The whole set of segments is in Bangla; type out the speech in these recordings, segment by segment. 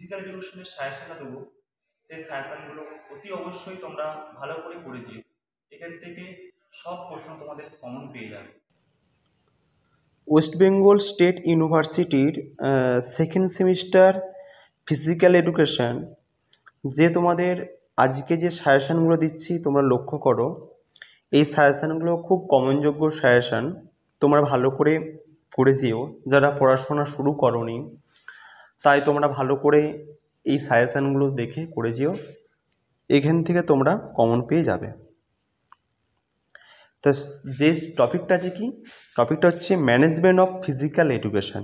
ফিজিক্যাল এডুকেশনের সাজেশনটা দেবো, সেই সাজেশনগুলো অতি অবশ্যই তোমরা ভালো করে করে দিও। এখান থেকে সব প্রশ্ন তোমাদের কমন পেয়ে যাবে। ওয়েস্ট বেঙ্গল স্টেট ইউনিভার্সিটির সেকেন্ড সেমিস্টার ফিজিক্যাল এডুকেশন যে তোমাদের আজকে যে সাজেশানগুলো দিচ্ছি তোমরা লক্ষ্য করো, এই সাজেশানগুলো খুব কমনযোগ্য সাজেশান। তোমরা ভালো করে পড়ে যেও, যারা পড়াশোনা শুরু করোনি তাই তোমরা ভালো করে এই সাজেশানগুলো দেখে করে যেও, এখান থেকে তোমরা কমন পেয়ে যাবে। তো যে টপিকটা আছে কি, টপিকটা হচ্ছে ম্যানেজমেন্ট অফ ফিজিক্যাল এডুকেশন।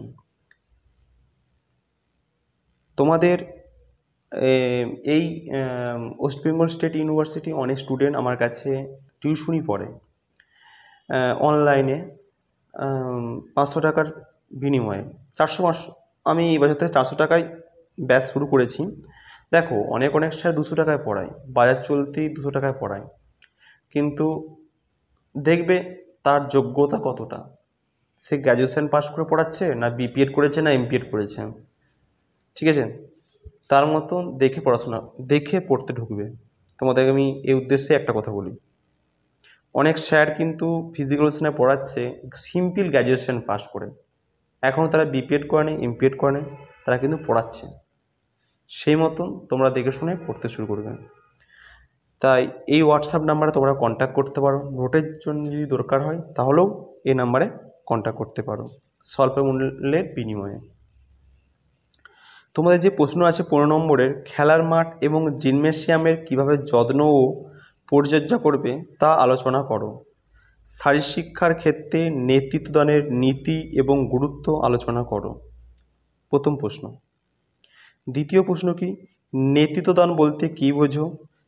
তোমাদের এই ওয়েস্ট বেঙ্গল স্টেট ইউনিভার্সিটি অনেক স্টুডেন্ট আমার কাছে টিউশনই পড়ে অনলাইনে 500 টাকার বিনিময়ে। 400 আমি এই বছর থেকে 400 টাকায় ব্যাচ শুরু করেছি। দেখো অনেক স্যার 200 টাকায় পড়ায়, বাজার চলতেই 200 টাকায় পড়ায়, কিন্তু দেখবে তার যোগ্যতা কতটা, সে গ্র্যাজুয়েশন পাস করে পড়াচ্ছে না বিপিএড করেছে না এমপিএড করেছে, ঠিক আছে? তার মতন দেখে পড়াশোনা দেখে পড়তে ঢুকবে। তোমাদেরকে আমি এই উদ্দেশ্যে একটা কথা বলি, অনেক স্যার কিন্তু ফিজিক্যাল পড়াচ্ছে সিম্পল গ্র্যাজুয়েশন পাস করে, এখনও তারা বিপিএড করে নেই এমপিএড করে নেই, তারা কিন্তু পড়াচ্ছে। সেই মতন তোমরা দেখে শুনে পড়তে শুরু করবে। তাই এই হোয়াটসঅ্যাপ নাম্বারে তোমরা কন্ট্যাক্ট করতে পারো, নোটের জন্য যদি দরকার হয় তাহলেও এই নাম্বারে কন্ট্যাক্ট করতে পারো স্বল্প মূল্যের বিনিময়ে। তোমাদের যে প্রশ্ন আছে 15 নম্বরের, খেলার মাঠ এবং জিমনেসিয়ামের কীভাবে যত্ন ও পরিচর্যা করবে তা আলোচনা করো। শারীরশিক্ষার ক্ষেত্রে নেতৃত্বদানের নীতি এবং গুরুত্ব আলোচনা করো। প্রথম প্রশ্ন। দ্বিতীয় প্রশ্ন কি, নেতৃত্বদান বলতে কী বোঝো?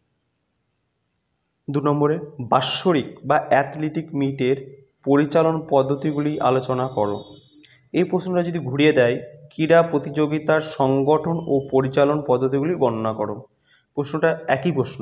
2 নম্বরে বাৎসরিক বা অ্যাথলেটিক মিটের পরিচালন পদ্ধতিগুলি আলোচনা করো। এই প্রশ্নটা যদি ঘুরিয়ে দেয়, ক্রীড়া প্রতিযোগিতার সংগঠন ও পরিচালন পদ্ধতিগুলি বর্ণনা করো। প্রশ্নটা একই প্রশ্ন।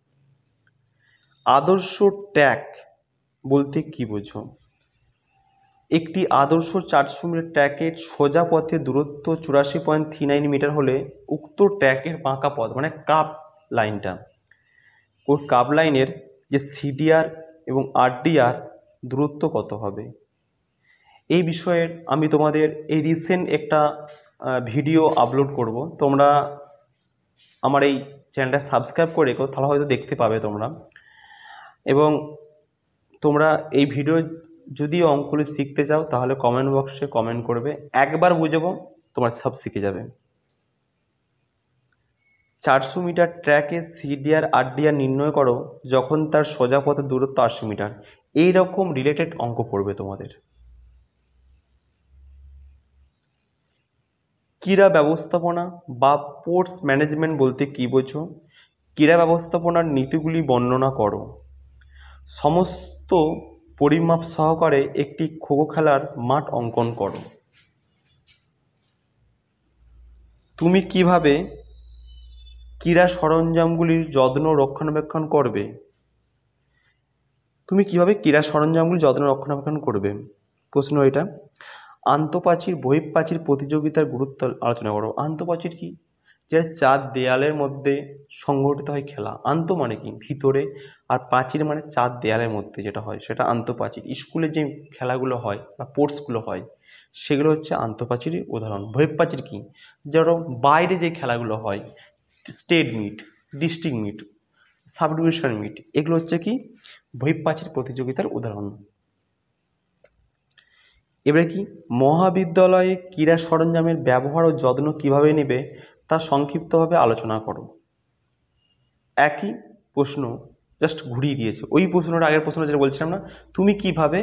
আদর্শ ট্র্যাক বলতে কী বোঝো? একটি আদর্শ 400 মিটার ট্র্যাকের সোজা পথে দূরত্ব 84.39 মিটার হলে উক্ত ট্র্যাকের বাঁকা পথ মানে কাপ লাইনটা, ওই কাপ লাইনের যে সিডিআর এবং আরডিআর দূরত্ব কত হবে? এই বিষয়ে আমি তোমাদের এই রিসেন্ট একটা ভিডিও আপলোড করব, তোমরা আমার এই চ্যানেলটা সাবস্ক্রাইব করে রেখো, তাহলে হয়তো দেখতে পাবে তোমরা। এবং তোমরা এই ভিডিও যদি অঙ্কগুলি শিখতে চাও তাহলে কমেন্ট বক্সে কমেন্ট করবে, একবার বুঝাবো তোমার সব শিখে যাবে। 400 মিটার ট্র্যাকে সিডিআর আরডিআর নির্ণয় করো যখন তার সোজা পথের দূরত্ব 80 মিটার। এই রকম রিলেটেড অঙ্ক পড়বে তোমাদের। ক্রীড়া ব্যবস্থাপনা বা স্পোর্টস ম্যানেজমেন্ট বলতে কী বোঝো? ক্রীড়া ব্যবস্থাপনার নীতিগুলি বর্ণনা করো। সমস্ত পরিমাপ সহকারে একটি খো-খো খেলার মাঠ অঙ্কন করো। তুমি কিভাবে ক্রীড়া সরঞ্জামগুলির যত্ন রক্ষণাবেক্ষণ করবে? তুমি কিভাবে ক্রীড়া সরঞ্জামগুলির যত্ন রক্ষণাবেক্ষণ করবে? প্রশ্ন এটা। আন্তঃপ্রাচীর বহিঃপ্রাচীর প্রতিযোগিতার গুরুত্ব আলোচনা করো। আন্তঃপ্রাচীর কি? যেটা 4 দেয়ালের মধ্যে সংগঠিত হয় খেলা। আন্ত মানে কি? ভিতরে, আর প্রাচীর মানে 4 দেয়ালের মধ্যে যেটা হয় সেটা আন্তঃপ্রাচীর। স্কুলে যে খেলাগুলো হয় বা স্পোর্টসগুলো হয় সেগুলো হচ্ছে আন্তঃপ্রাচীরের উদাহরণ। বহিঃপ্রাচীর কি? যেন বাইরে যে খেলাগুলো হয়, state meet, district meet, sub division meet, এগুলো হচ্ছে কি বহিঃপ্রাচীর প্রতিযোগিতার উদাহরণ। এবারে কি, মহাবিদ্যালয়ে ক্রীড়া সরঞ্জামের ব্যবহার ও যত্ন কীভাবে নেবে তা সংক্ষিপ্তভাবে আলোচনা করো। একই প্রশ্ন, জাস্ট ঘুরিয়ে দিয়েছে। ওই প্রশ্নটা আগের প্রশ্ন যেটা বলছিলাম না, তুমি কিভাবে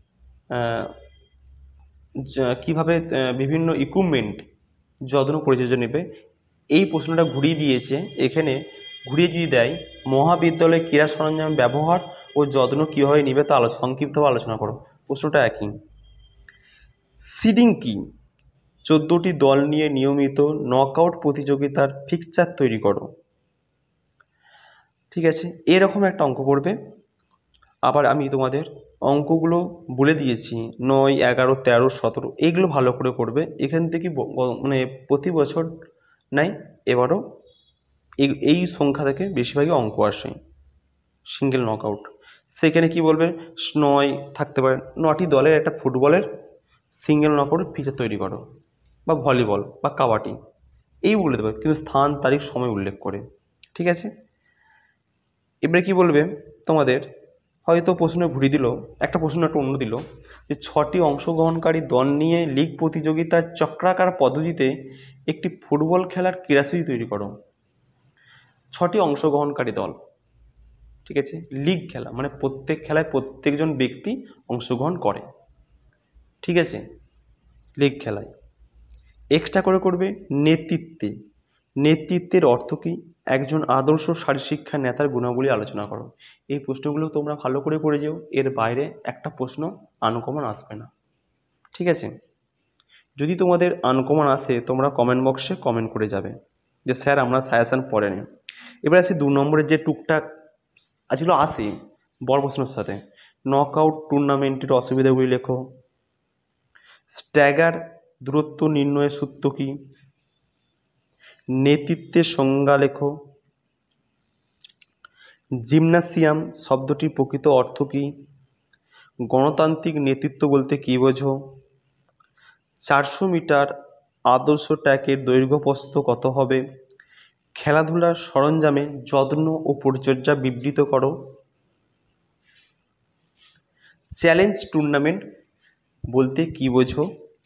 বিভিন্ন ইকুইপমেন্ট যত্ন পরিচর্যা নেবে, এই প্রশ্নটা ঘুরিয়ে দিয়েছে। এখানে ঘুরিয়ে যদি দেয়, মহাবিদ্যালয়ে ক্রীড়া সরঞ্জাম ব্যবহার ও যত্ন কীভাবে নেবে তা সংক্ষিপ্তভাবে আলোচনা করো। প্রশ্নটা একই। সিডিং কি? 14টি দল নিয়ে নিয়মিত নকআউট প্রতিযোগিতার ফিক্সচার তৈরি করো। ঠিক আছে, এরকম একটা অঙ্ক করবে। আবার আমি তোমাদের অঙ্কগুলো বলে দিয়েছি, 9, 11, 13, 17, এইগুলো ভালো করে করবে। এখান থেকে মানে প্রতি বছর নেয়। এবারও এই সংখ্যা থেকে বেশিরভাগই অঙ্ক আসে সিঙ্গেল নকআউট। সেখানে কি বলবে, 9 থাকতে পারে, 9টি দলের একটা ফুটবলের সিঙ্গেল নকআউট ফিচার তৈরি করো, বা ভলিবল বা কাবাডি, এই বলে দেবে, কিন্তু স্থান তারিখ সময় উল্লেখ করে। ঠিক আছে, এবারে কি বলবে তোমাদের, হয়তো প্রশ্ন ঘুরিয়ে দিল, একটা প্রশ্ন একটা অন্য দিল, যে 6টি অংশগ্রহণকারী দল নিয়ে লিগ প্রতিযোগিতার চক্রাকার পদ্ধতিতে একটি ফুটবল খেলার ক্রীড়াসূচি তৈরি করো। 6টি অংশগ্রহণকারী দল, ঠিক আছে, লিগ খেলা মানে প্রত্যেক খেলায় প্রত্যেকজন ব্যক্তি অংশগ্রহণ করে, ঠিক আছে, লিগ খেলায়। এক্সট্রা করে করবে নেতৃত্বের অর্থ কী, একজন আদর্শ শারীরশিক্ষা নেতার গুণাবলী আলোচনা করো। এই প্রশ্নগুলো তোমরা ভালো করে করে যেও, এর বাইরে একটা প্রশ্ন আনকমন আসবে না, ঠিক আছে। যদি তোমাদের আনকমন আসে তোমরা কমেন্ট বক্সে কমেন্ট করে যাবে যে স্যার আমরা সাজেশান পড়ে নিই। এবার আসি 2 নম্বরের যে টুকটাক যেগুলো আসে বড় প্রশ্নের সাথে। নকআউট টুর্নামেন্টের অসুবিধাগুলি লেখো, স্ট্যাগার দূরত্ব নির্ণয়ের সূত্র কী, নেতৃত্বের সংজ্ঞা লেখো, জিমনাসিয়াম শব্দটির প্রকৃত অর্থ কী, গণতান্ত্রিক নেতৃত্ব বলতে কী বোঝো, 400 মিটার আদর্শ ট্র্যাকের দৈর্ঘ্য প্রস্থ কত হবে, খেলাধুলার সরঞ্জামে যত্ন ও পরিচর্যা বিবৃত করো, চ্যালেঞ্জ টুর্নামেন্ট বলতে কী বোঝো,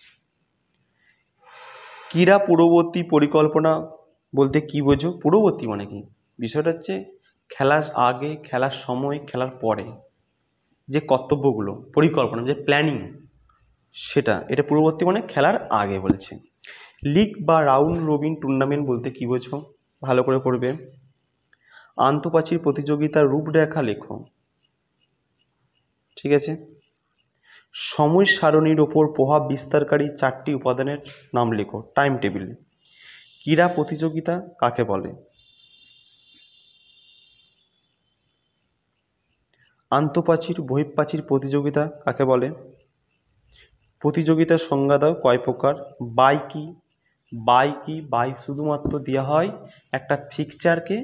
ক্রীড়া পূর্ববর্তী পরিকল্পনা বলতে কী বোঝো। পূর্ববর্তী মানে কি, বিষয়টা হচ্ছে খেলার আগে, খেলার সময়, খেলার পরে যে কর্তব্যগুলো, পরিকল্পনা, যে প্ল্যানিং, সেটা, এটা পূর্ববর্তী মানে খেলার আগে বলেছে। লিগ বা রাউন্ড রবিন টুর্নামেন্ট বলতে কী বোঝো, ভালো করে করবে। আন্তঃপ্রাচীর প্রতিযোগিতার রূপরেখা লেখো, ঠিক আছে। সময় সারণীর ওপর প্রভাব বিস্তারকারী 4টি উপাদানের নাম লেখো, টাইম টেবিল। ক্রীড়া প্রতিযোগিতা কাকে বলে, আন্তঃপ্রাচীর বহিঃপ্রাচীর প্রতিযোগিতা কাকে বলে, প্রতিযোগিতার সংজ্ঞা দাও, কয় প্রকার, বাই কি, বাই শুধুমাত্র দেওয়া হয় একটা ফিকচারকে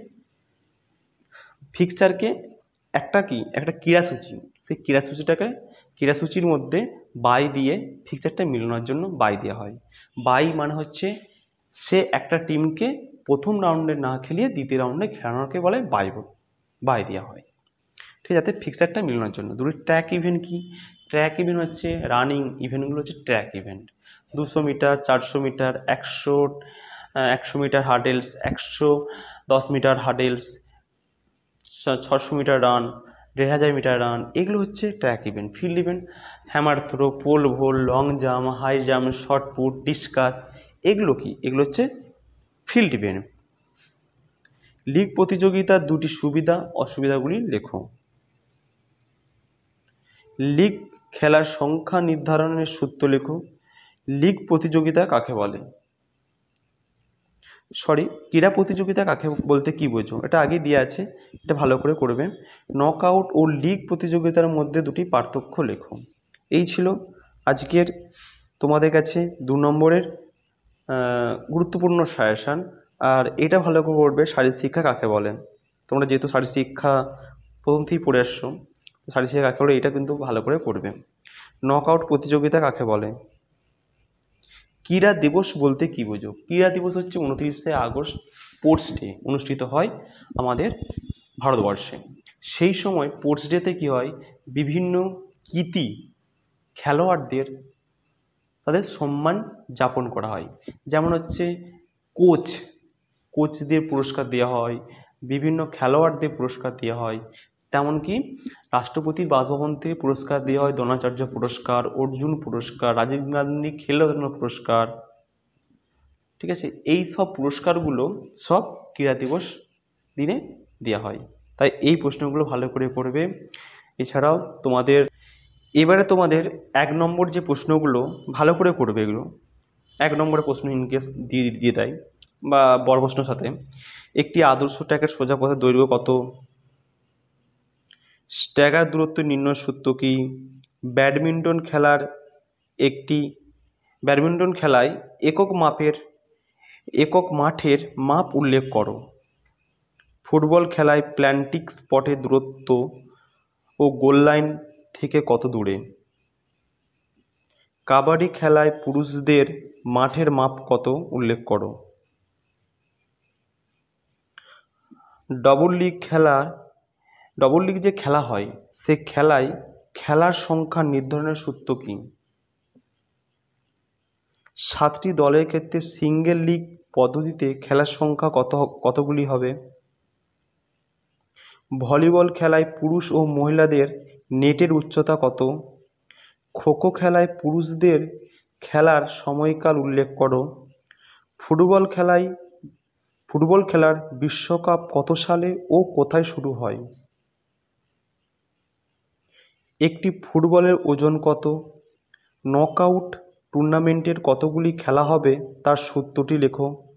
একটা ক্রীড়াসূচি, সেই ক্রীড়াসূচির মধ্যে বাই দিয়ে ফিকচারটা মিলানোর জন্য বাই দেওয়া হয়। বাই মানে হচ্ছে সে একটা টিমকে প্রথম রাউন্ডে না খেলিয়ে দ্বিতীয় রাউন্ডে খেলানোকে বলে বাই দেওয়া হয়, ঠিক আছে, ফিক্সারটা মিলানোর জন্য। দুটি ট্র্যাক ইভেন্ট কি, ট্র্যাক ইভেন্ট হচ্ছে রানিং ইভেন্টগুলো হচ্ছে track event, 200 metre, 400 metre, 100 metre hurdles, 110 metre hurdles, 600 metre run, 1500 metre run, এগুলো হচ্ছে track event. Field event hammer throw, pole vault, long jump, high jump, shot put, discus, এগুলো কি, এগুলো হচ্ছে ফিল্ড ইভেন্ট। লিগ প্রতিযোগিতার 2টি সুবিধা অসুবিধাগুলি লেখো। লিগ খেলার সংখ্যা নির্ধারণের সূত্র লেখো। লিগ প্রতিযোগিতা কাকে বলে, ক্রীড়া প্রতিযোগিতা কাকে বলতে কী বোঝো, এটা আগে দেওয়া আছে, এটা ভালো করে করবে। নকআউট ও লিগ প্রতিযোগিতার মধ্যে 2টি পার্থক্য লেখো। এই ছিল আজকের তোমাদের কাছে 2 নম্বরের গুরুত্বপূর্ণ সাজেশান। আর এটা ভালো করে করবে, শারীরশিক্ষা কাকে বলে। তোমরা যেহেতু শারীরশিক্ষা প্রথম থেকেই পড়ে আসছো, শারীরশিক্ষা কাকে বলে এটা কিন্তু ভালো করে করবে। নকআউট প্রতিযোগিতা কাকে বলে, ক্রীড়া দিবস বলতে কী বোঝো। ক্রীড়া দিবস হচ্ছে 29শে আগস্ট স্পোর্টস ডে অনুষ্ঠিত হয় আমাদের ভারতবর্ষে। সেই সময় স্পোর্টস ডেতে কী হয়, বিভিন্ন কৃতী খেলোয়াড়দের তাদের সম্মান যাপন করা হয়। যেমন হচ্ছে কোচদের পুরস্কার দেওয়া হয়, বিভিন্ন খেলোয়াড়দের পুরস্কার দেওয়া হয়, তেমনকি রাষ্ট্রপতির বাসভবন থেকে পুরস্কার দেওয়া হয়, দ্রোণাচার্য পুরস্কার, অর্জুন পুরস্কার, রাজীব গান্ধী খেলরত্ন পুরস্কার, ঠিক আছে। এই সব পুরস্কারগুলো সব ক্রীড়া দিবস দিনে দেওয়া হয়। তাই এই প্রশ্নগুলো ভালো করে পড়বে। এছাড়াও এবারে তোমাদের 1 নম্বর যে প্রশ্নগুলো ভালো করে করবে, এগুলো 1 নম্বরের প্রশ্ন ইনকেস দিয়ে দেয় বা বড় প্রশ্নের সাথে, একটি আদর্শ ট্র্যাকের সোজা পথের দৈর্ঘ্য কত, স্ট্যাগার দূরত্ব নির্ণয়ের সূত্র কী, ব্যাডমিন্টন খেলায় একক মাপের একক মাঠের মাপ উল্লেখ করো। ফুটবল খেলায় প্ল্যান্টিং স্পটের দূরত্ব ও গোল লাইন থেকে কত দূরে? কাবাডি খেলায় পুরুষদের মাঠের মাপ কত উল্লেখ করো। ডবল লিগ যে খেলা হয় সে খেলায় খেলার সংখ্যা নির্ধারণের সূত্র কি? 7টি দলের ক্ষেত্রে সিঙ্গেল লিগ পদ্ধতিতে খেলার সংখ্যা কতগুলি হবে? ভলিবল খেলায় পুরুষ ও মহিলাদের নেটের উচ্চতা কত? খোখো খেলায় পুরুষদের খেলার সময়কাল উল্লেখ করো। ফুটবল খেলার বিশ্বকাপ কত সালে ও কোথায় শুরু হয়? একটি ফুটবলের ওজন কত? নকআউট টুর্নামেন্টের কতগুলি খেলা হবে তার সূত্রটি লেখো।